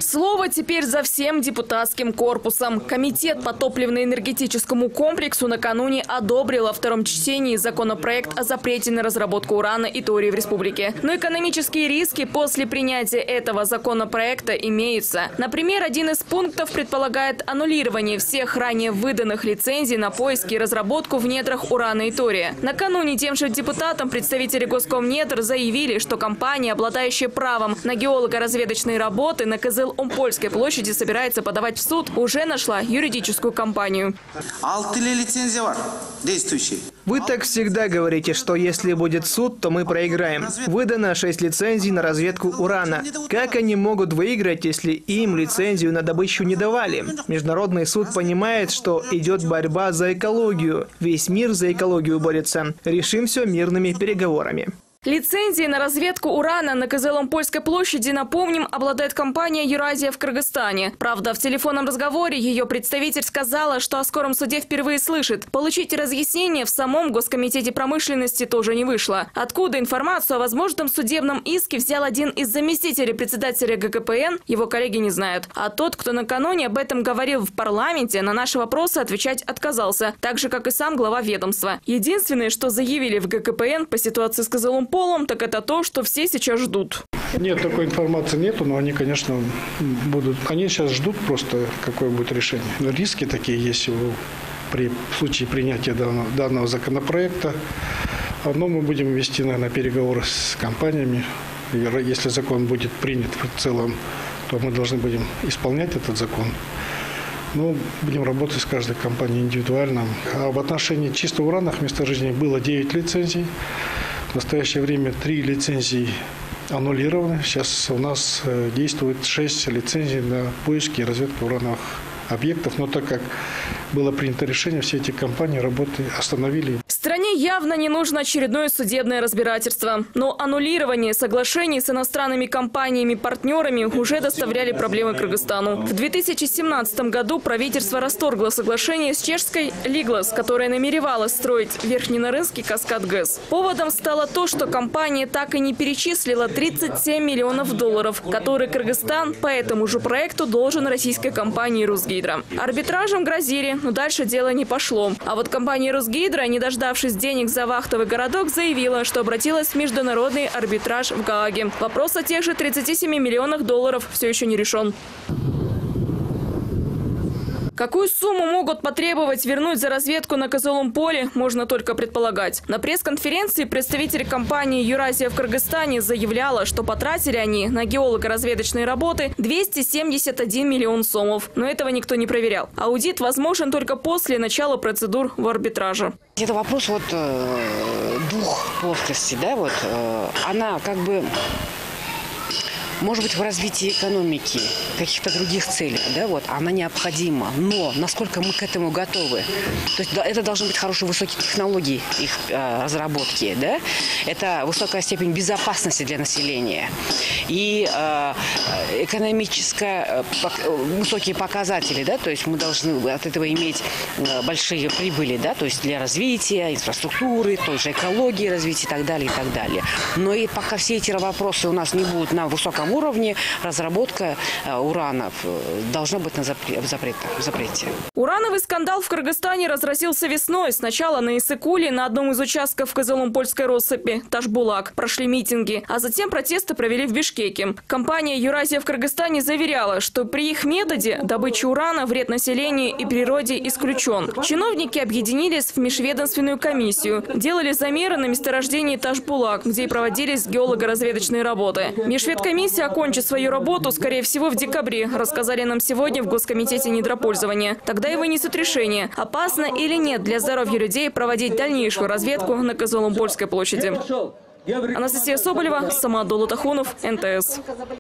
Слово теперь за всем депутатским корпусом. Комитет по топливно-энергетическому комплексу накануне одобрил во втором чтении законопроект о запрете на разработку урана и тория в республике. Но экономические риски после принятия этого законопроекта имеются. Например, один из пунктов предполагает аннулирование всех ранее выданных лицензий на поиски и разработку в недрах урана и тория. Накануне тем же депутатам представители Госкомнедр заявили, что компания, обладающая правом на геолого-разведочные работы на Кызыл-Умпольской площади, собирается подавать в суд, уже нашла юридическую компанию. 6 лицензия var, действующие. Вы так всегда говорите, что если будет суд, то мы проиграем. Выдано 6 лицензий на разведку урана. Как они могут выиграть, если им лицензию на добычу не давали? Международный суд понимает, что идет борьба за экологию. Весь мир за экологию борется. Решим все мирными переговорами. Лицензии на разведку урана на Кызыл-Умпольской площади, напомним, обладает компания «Юразия» в Кыргызстане. Правда, в телефонном разговоре ее представитель сказала, что о скором суде впервые слышит. Получить разъяснение в самом Госкомитете промышленности тоже не вышло. Откуда информацию о возможном судебном иске взял один из заместителей председателя ГКПН, его коллеги не знают. А тот, кто накануне об этом говорил в парламенте, на наши вопросы отвечать отказался. Так же, как и сам глава ведомства. Единственное, что заявили в ГКПН по ситуации с Кызылумполем, так это то, что все сейчас ждут. Нет, такой информации нету, но они, конечно, будут. Они сейчас ждут просто, какое будет решение. Риски такие есть в случае принятия данного законопроекта. Но мы будем вести, наверное, переговоры с компаниями. Если закон будет принят в целом, то мы должны будем исполнять этот закон. Но будем работать с каждой компанией индивидуально. А в отношении чистого урана месторождений было 9 лицензий. В настоящее время 3 лицензии аннулированы. Сейчас у нас действует 6 лицензий на поиски и разведку урановых объектов. Но так как было принято решение, все эти компании работы остановили. Стране явно не нужно очередное судебное разбирательство. Но аннулирование соглашений с иностранными компаниями-партнерами уже доставляли проблемы Кыргызстану. В 2017 году правительство расторгло соглашение с чешской «Лиглас», которая намеревалась строить Верхненарынский каскад ГЭС. Поводом стало то, что компания так и не перечислила 37 миллионов долларов, которые Кыргызстан по этому же проекту должен российской компании «Русгидро». Арбитражем грозили, но дальше дело не пошло. А вот компания «Русгидро», не дождавшись денег за вахтовый городок, заявила, что обратилась в международный арбитраж в Гааге. Вопрос о тех же 37 миллионах долларов все еще не решен. Какую сумму могут потребовать вернуть за разведку на Кызылумполе, можно только предполагать. На пресс-конференции представитель компании «Юразия» в Кыргызстане заявляла, что потратили они на геолого-разведочные работы 271 миллион сомов. Но этого никто не проверял. Аудит возможен только после начала процедур в арбитраже. Это вопрос двух плоскостей. Да, она как бы... Может быть, в развитии экономики, каких-то других целей, она необходима. Но насколько мы к этому готовы? То есть это должны быть хорошие высокие технологии их разработки, да? Это высокая степень безопасности для населения и высокие показатели, да? То есть мы должны от этого иметь большие прибыли, да? То есть для развития инфраструктуры, той же экологии, развития и так далее, и так далее. Но и пока все эти вопросы у нас не будут на высоком уровне, разработка урана должна быть в запрете. Урановый скандал в Кыргызстане разразился весной. Сначала на Иссык-Куле, на одном из участков Кызылумпольской россыпи, Ташбулак, прошли митинги, а затем протесты провели в Бишкеке. Компания «Юразия» в Кыргызстане заверяла, что при их методе добыча урана вред населению и природе исключен. Чиновники объединились в межведомственную комиссию, делали замеры на месторождении Ташбулак, где и проводились геолого-разведочные работы. Межведкомиссия окончит свою работу, скорее всего, в декабре, рассказали нам сегодня в Госкомитете недропользования. Тогда и вынесут решение, опасно или нет для здоровья людей проводить дальнейшую разведку на Кызылумпольской площади. Анастасия Соболева, Самат Долутахунов, НТС.